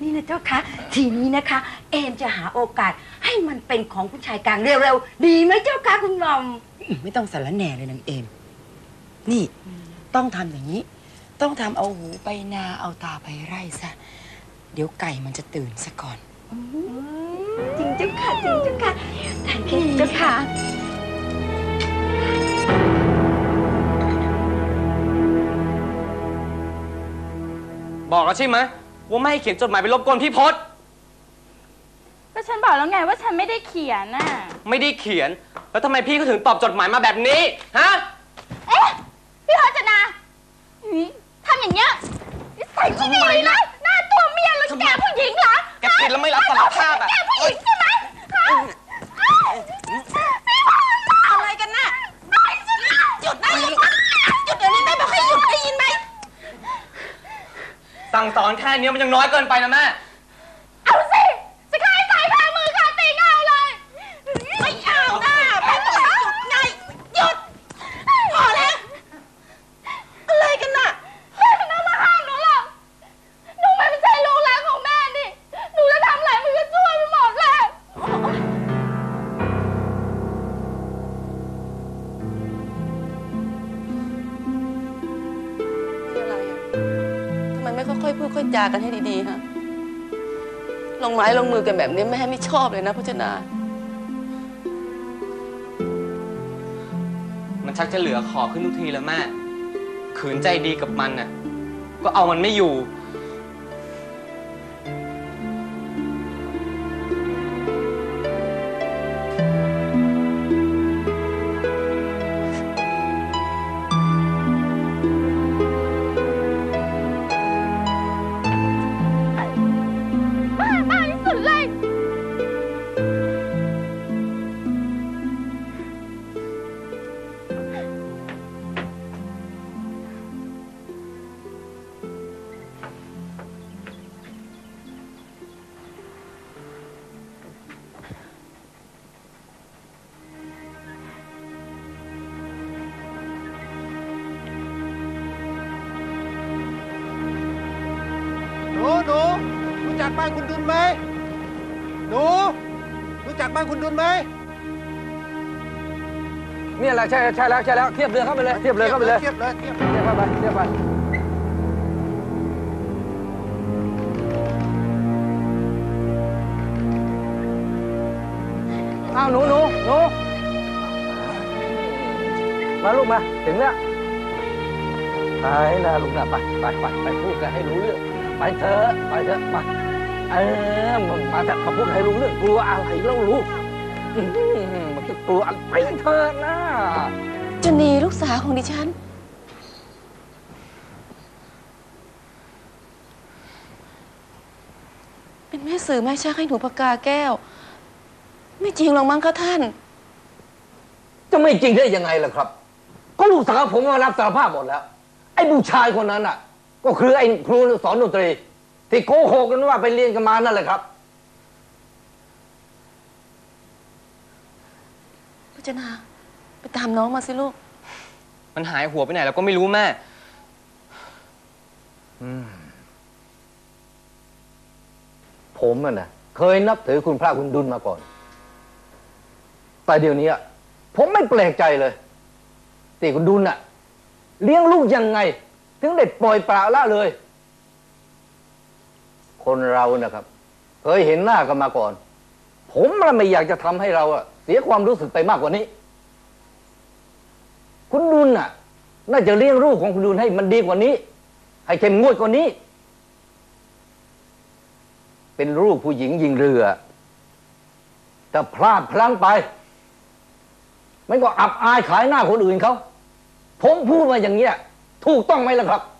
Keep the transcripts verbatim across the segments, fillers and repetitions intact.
นี่นะเจ้าคะทีนี้นะคะเอมจะหาโอกาสให้มันเป็นของผู้ชายกลางเร็วๆดีไหมเจ้าคะคุณหม่อมไม่ต้องสารแหน่เลยนางเอมนี่ต้องทำอย่างนี้ต้องทำเอาหูไปนาเอาตาไปไร่ซะเดี๋ยวไก่มันจะตื่นซะก่อนจริงเจ้าค่ะจริงเจ้าค่ะท่านพี่เจ้าค่ะบอกแล้วใช่ไหมว่าไม่ให้เขียนจดหมายไปรบกวนพี่พศก็ฉันบอกแล้วไงว่าฉันไม่ได้เขียนน่ะไม่ได้เขียนแล้วทำไมพี่ก็ถึงตอบจดหมายมาแบบนี้ฮะเอ๊ะพี่พจนาทำอย่างเงี้ยใส่ที่นี่นะหน้าตัวเมียแล้วแกผู้หญิงเหรอแกผิดแล้วไม่รับสารภาพอะแกผู้หญิงใช่ไหมอะไรกันน่ะหยุดนะหยุดนะหยุดเดี๋ยวนี้แม่บอกให้หยุดได้ยินไหมสั่งสอนแค่นี้มันยังน้อยเกินไปนะแม่เอาสิจะฆ่าให้ตายคามือคาตีเงาเลยไม่เอาหน้าแม่บอกหยุดไงหยุดพอแล้วอะไรกันน่ะแม่ถึงต้องมาห้ามหนูหรอกหนูไม่ใช่ลูกหลานของแม่นี่หนูจะทำอะไรมันก็ช่วยไปหมดแหละนี่อะไรอ่ะทำไมไม่ค่อยๆพูดค่อยจากันให้ดีๆฮะลงไม้ลงมือกันแบบนี้แม่ไม่ชอบเลยนะพจนามันชักจะเหลือขอขึ้นทุกทีแล้วแม่ขืนใจดีกับมันน่ะก็เอามันไม่อยู่หนูหนูรู้จักบ้านคุณดุลไหมหนูรู้จักบ้านคุณดุลไหมนี่แหละใช่ใช่แล้วใช่แล้วเทียบเรือเข้าไปเลยเทียบเรือเข้าไปเลยเทียบเลยเทียบเทียบเข้าไปเทียบไปอ้าวหนูหนูหนูมาลูกมาถึงแล้วไปนะลูกนะไปไปไปไปพูดกันให้รู้เรื่องไปเถอะไปเถอะมาเออมันมาจากมาพูดให้รู้เรื่องกลัวอะไรเล่าลูกมันจะกลัวอะไรไปเถอะนะจนีลูกสาวของดิฉันเป็นแม่สื่อแม่ชักให้หนูปากกาแก้วไม่จริงหรอกมั้งคะท่านจะไม่จริงได้ยังไงล่ะครับก็ลูกสาวผมมารับสารภาพหมดแล้วไอ้ผู้ชายคนนั้นน่ะก็คือไอ้ครูสอนดนตรีที่โกหกกันว่าไปเรียนกันมานั่นแหละครับพจนาไปตามน้องมาสิลูกมันหายหัวไปไหนแล้วก็ไม่รู้แม่ผมน่ะนะเคยนับถือคุณพระคุณดุลมาก่อนแต่เดี๋ยวนี้ผมไม่แปลกใจเลยที่คุณดุลน่ะเลี้ยงลูกยังไงถึงได้ปล่อยปละละเลยคนเรานะครับเคยเห็นหน้ากันมาก่อนผมไม่อยากจะทำให้เราอะเสียความรู้สึกไปมากกว่านี้คุณดุลน่ะน่าจะเลี้ยงลูกของคุณดุลให้มันดีกว่านี้ให้เข้มงวดกว่านี้เป็นลูกผู้หญิงยิงเรือแต่พลาดพลั้งไปมันก็อับอายขายหน้าคนอื่นเขาผมพูดมาอย่างเงี้ยถูกต้องไหมล่ะครับ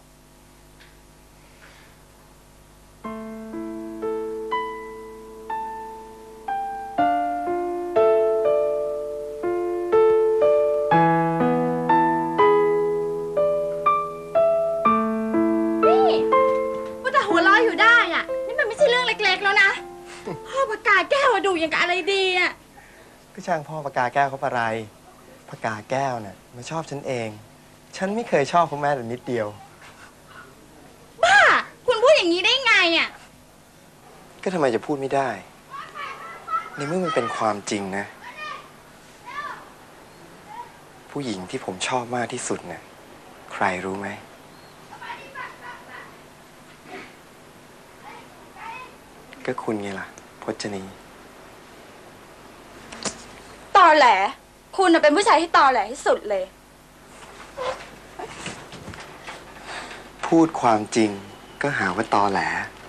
นี่ว่าแต่หัวเราะอยู่ได้อ่ะนี่มันไม่ใช่เรื่องเล็กๆแล้วนะพ่อปากกาแก้วดูอย่างกับอะไรดีอ่ะก็ช่างพ่อปากกาแก้วเขาปะไรปากกาแก้วเนี่ยมาชอบฉันเองฉันไม่เคยชอบเขาแม้แต่นิดเดียวบ้าคุณพูดอย่างนี้ได้ไงอ่ะก็ทำไมจะพูดไม่ได้ในเมื่อมันเป็นความจริงนะ ผู้หญิงที่ผมชอบมากที่สุดเนี่ยใครรู้ไหมก็คุณไงล่ะพจนีตอแหลคุณน่ะเป็นผู้ชายที่ตอแหลที่สุดเลยพูดความจริงก็หาว่าตอแหล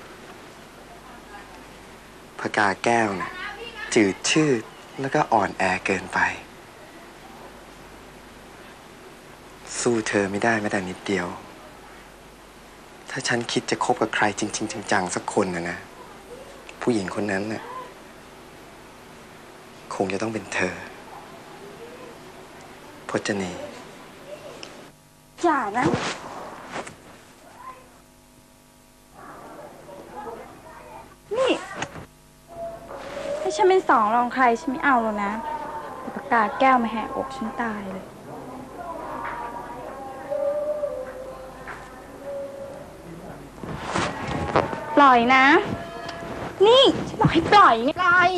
พกาแก้วน่ะจืดชืดแล้วก็อ่อนแอเกินไปสู้เธอไม่ได้แม้แต่นิดเดียวถ้าฉันคิดจะคบกับใครจริงๆจังๆสักคนนะนะผู้หญิงคนนั้นน่ะคงจะต้องเป็นเธอพจนีอย่านะ นี่ถ้าฉันเป็นสองรองใครฉันไม่เอาแล้วนะแต่ปากกาแก้วมาแหกอกฉันตายเลย ปล่อยนะ นี่ฉันบอกให้ปล่อยไงปล่อย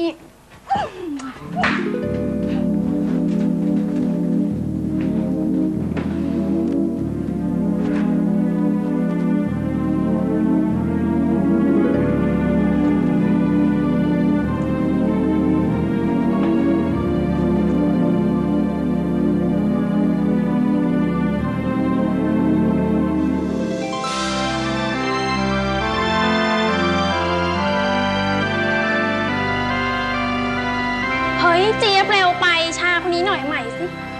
เฮ้ยเจี๊ยบเร็วไปชาคนนี้หน่อยใหม่สิ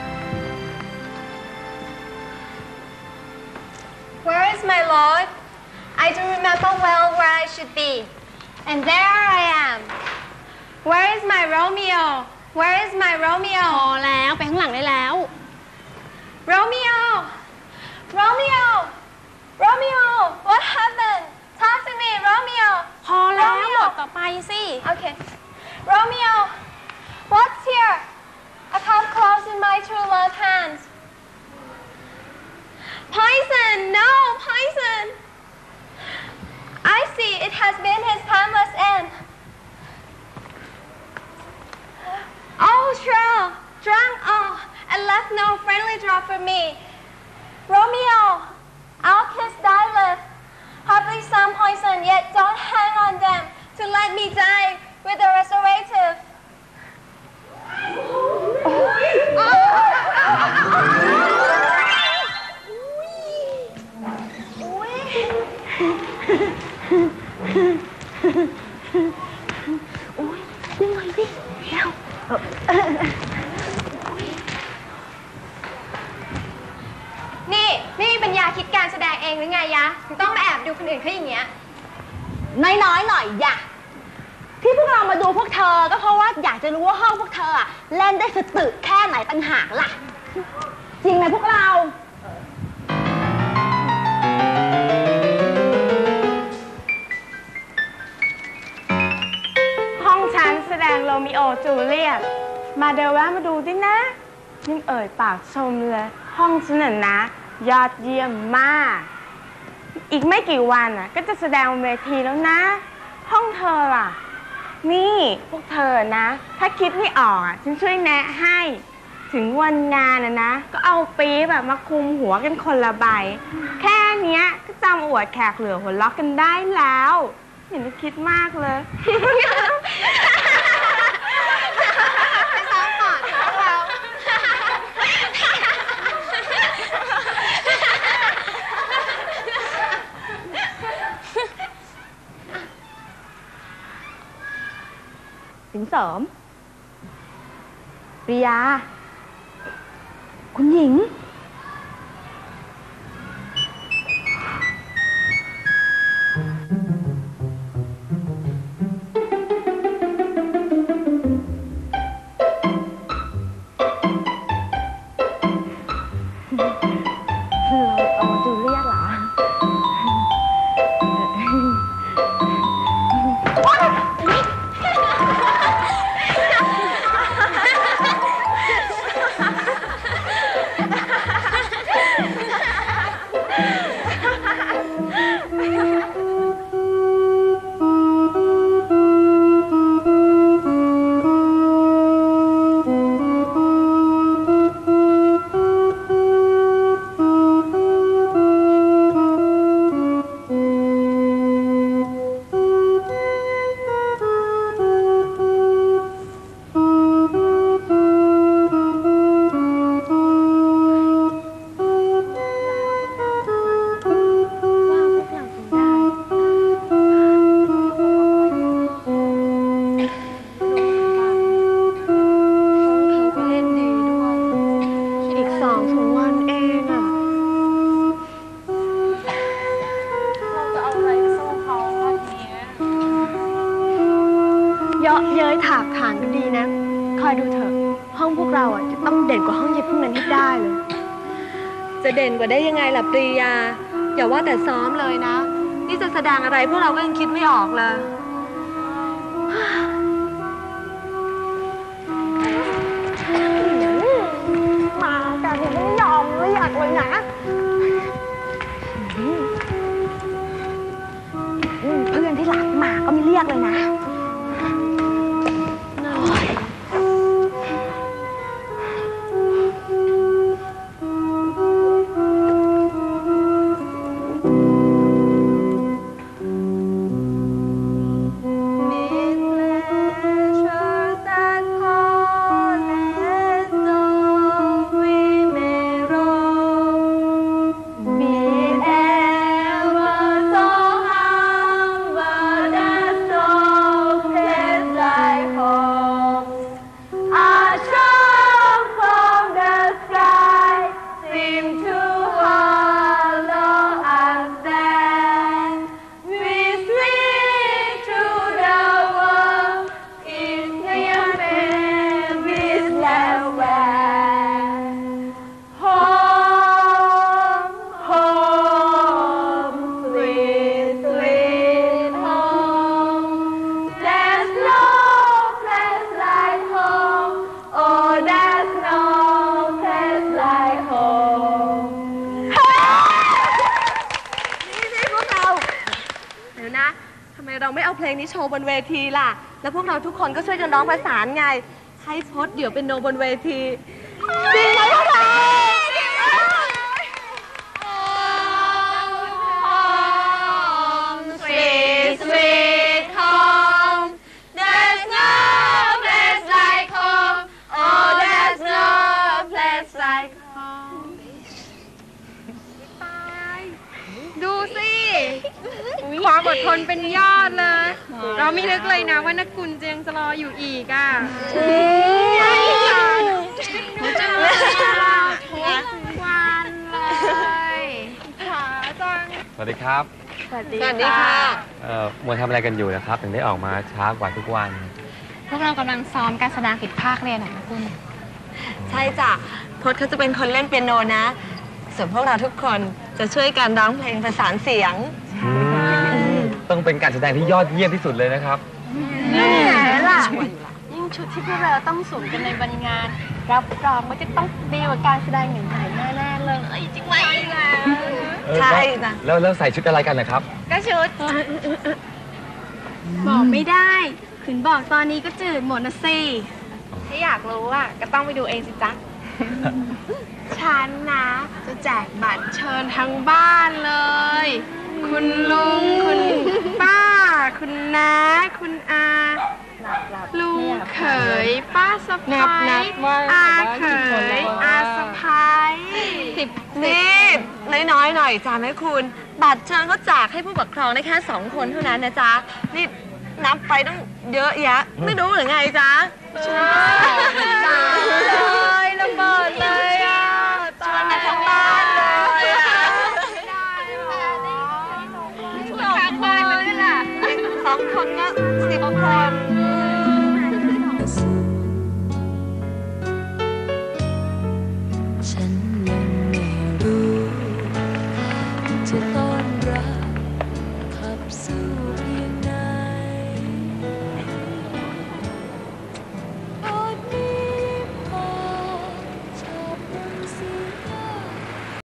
Where is my lord? I don't remember well where I should be. And there I am. Where is my Romeo? Where is my พ Romeo? อแล้วไปข้างหลังได้แล้ว Romeo! Romeo! Romeo! What happened? Talk to me, Romeo! พอแล้ว Romeo บทต่อไปสิ Okay. Romeo! What's here? I come close in my true love hands. Poison! No! Poison! I see it has been his timeless end. Oh, Cheryl! Drunk all and left no friendly drop for me. Romeo! I'll kiss thy lips. Hardly some poison, yet don't hang on them to let me die with a restorative. Ôi, đi ngoài đi, nào. Ờ. นี่นี่มีปัญญาคิดการแสดงเองหรือไงยะถึงต้องมาแอบดูคนอื่นเขาอย่างเงี้ยน้อยๆหน่อยอย่าที่พวกเรามาดูพวกเธอก็เพราะว่าอยากจะรู้ว่าห้องพวกเธออะเล่นได้สตึกแค่ไหนต่างหากล่ะ จริงไหมพวกเราห้องฉันแสดงโรมิโอจูเลียตมาเดี๋ยวแวะมาดูดินะยังเอ่ยปากชมเลยห้องฉันน่ะนะ ยอดเยี่ยมมาก อีกไม่กี่วันน่ะก็จะแสดงบนเวทีแล้วนะ ห้องเธอล่ะ นี่พวกเธอนะ ถ้าคิดไม่ออกอ่ะฉันช่วยแนะให้ ถึงวันงานนะนะ ก็เอาปี๊บแบบมาคุมหัวกันคนละใบ แค่เนี้ยก็จำอวดแขกเหลือหัวล็อกกันได้แล้วอย่าไปคิดมากเลยซ้อมก่อนพวกเราสิงเสริมปริยา คุณหญิง เราเอามาจูเลียตเหรอเเยาะเย้ยถากถางก็ดีนะ คอยดูเถอะ ห้องพวกเราอ่ะจะต้องเด่นกว่าห้องเย็บพวกนั้นให้ได้เลยจะเด่นกว่าได้ยังไงล่ะปรียา อย่าว่าแต่ซ้อมเลยนะ นี่จะแสดงอะไรพวกเราก็ยังคิดไม่ออกเลยมากันไม่ยอมเรียกเลยนะเพื่อนที่รักมาก็ไม่เรียกเลยนะ เราไม่เอาเพลงนี้โชว์บนเวทีล่ะ แล้วพวกเราทุกคนก็ช่วยกันร้องประสานไง ให้พดเดี๋ยวเป็นโนบนเวทีจริงไหมพวกเรา Home, sweet, sweet home. There's no place like home. Oh, there's no place like home. ดูสิความอดทนเป็นยอดเลย เราไม่นึกเลยนะว่านักกุลจะยังจะรออยู่อีกอ่ะใช่ค่ะเขาจะรอทุกวันเลยขาจังสวัสดีครับสวัสดีสวัสดีค่ะเอ่อมัวทำอะไรกันอยู่นะครับถึงได้ออกมาช้ากว่าทุกวันพวกเรากำลังซ้อมการแสดงผิดภาคเรียนนะคุณใช่จ้ะพจน์เขาจะเป็นคนเล่นเปียโนนะ ส่วนพวกเราทุกคนจะช่วยกันร้องเพลงประสานเสียงต้องเป็นการแสดงที่ยอดเยี่ยมที่สุดเลยนะครับนี่ไงล่ะยิ่งชุดที่พวกเราต้องสวมกันในวันงาน รับรองว่าจะต้องดีกว่าการแสดงอย่างไหนแน่ๆเลยจริงไหมล่ะใช่จ้ะแล้วแล้วใส่ชุดอะไรกันนะครับก็ชุดบอกไม่ได้ถึงบอกตอนนี้ก็จืดหมดนะสิถ้าอยากรู้อ่ะก็ต้องไปดูเองสิจ๊ะ ฉันนะจะแจกบัตรเชิญทั้งบ้านเลย คุณลุง คุณป้า คุณน้า คุณอาลุงเขย ป้าสะพ้ายอาเขย อาสะพ้ายสิบนี่น้อยๆหน่อยจ้าแม่คุณ บัตรเชิญเขาแจกให้ผู้ปกครองได้แค่สองคนเท่านั้นนะจ๊ะ นี่นับไปต้องเยอะแยะ ไม่รู้หรือไงจ๊ะใช่เลยระเบิดเลยอ่ะชวนมาทั้งบ้านเลยอะสองคนเลยล่ะสองคนก็สิบคนฉันยังไม่รู้จะต้อง